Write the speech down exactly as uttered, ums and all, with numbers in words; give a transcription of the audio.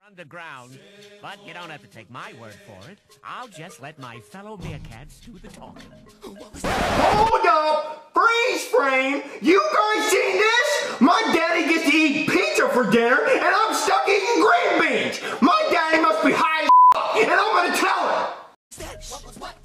Underground. But you don't have to take my word for it. I'll just let my fellow meerkats do the talking. Hold up! Freeze frame! You guys seen this? My daddy gets to eat pizza for dinner and I'm stuck eating green beans! My daddy must be high as and I'm gonna tell him! What was what?